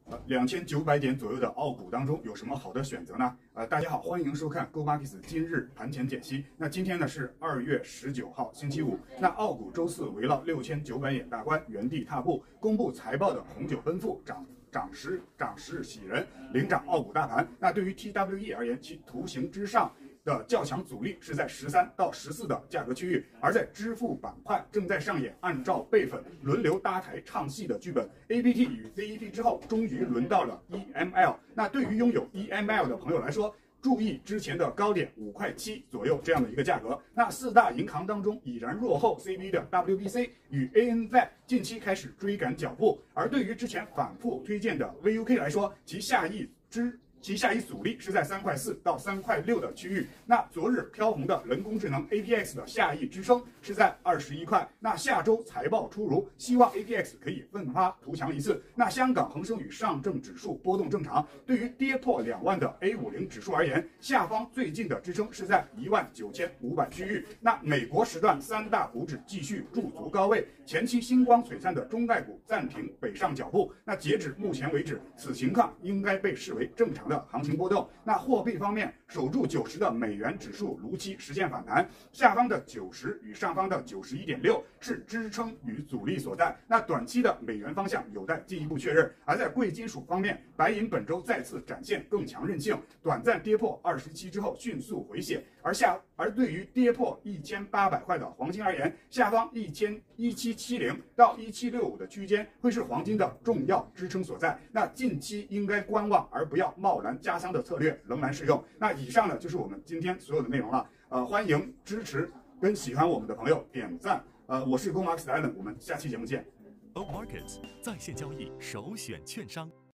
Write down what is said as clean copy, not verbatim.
2900点左右的澳股当中有什么好的选择呢？大家好，欢迎收看 Go Markets 今日盘前解析。那今天呢是2月19号，星期五。那澳股周四围绕6900点大关原地踏步，公布财报的红酒奔赴涨势喜人，领涨澳股大盘。那对于 TWE 而言，其图形之上的较强阻力是在13到14的价格区域，而在支付板块正在上演按照备份轮流搭台唱戏的剧本。APT 与 ZEP 之后，终于轮到了 EML。那对于拥有 EML 的朋友来说，注意之前的高点5.7块左右这样的一个价格。那四大银行当中已然落后 CB 的 WBC 与 ANZ 近期开始追赶脚步，而对于之前反复推荐的 VUK 来说，其下一阻力是在3.4块到3.6块的区域。那昨日飘红的人工智能 APX 的下一支撑是在21块。那下周财报出炉，希望 APX 可以奋发图强一次。那香港恒生与上证指数波动正常，对于跌破2万的 A50 指数而言，下方最近的支撑是在19500区域。那美国时段三大股指继续驻足高位，前期星光璀璨的中概股暂停北上脚步。那截止目前为止，此情况应该被视为正常的行情波动。那货币方面，守住90的美元指数如期实现反弹，下方的90与上方的91.6是支撑与阻力所在。那短期的美元方向有待进一步确认。而在贵金属方面，白银本周再次展现更强韧性，短暂跌破27之后迅速回血。而对于跌破1800块的黄金而言，下方1770到1765的区间会是黄金的重要支撑所在。那近期应该观望，而不要贸然加仓的策略仍然适用。那以上呢就是我们今天所有的内容了。欢迎支持跟喜欢我们的朋友点赞。我是Go Markets Allen，我们下期节目见。 Go Markets 在线交易首选券商。